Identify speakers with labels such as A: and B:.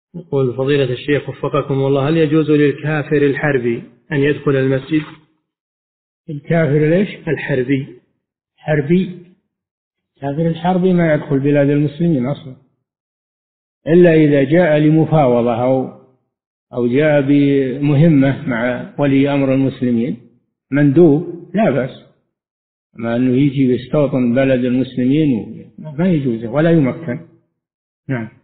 A: يقول فضيلة الشيخ وفقكم الله، هل يجوز للكافر الحربي أن يدخل المسجد؟
B: الكافر ليش؟
A: الحربي.
B: حربي؟ الكافر الحربي ما يدخل بلاد المسلمين أصلا، إلا إذا جاء لمفاوضة أو جاء بمهمة مع ولي أمر المسلمين مندوب لا بأس، أما أنه يجي يستوطن بلد المسلمين ما يجوز ولا يمكن. نعم.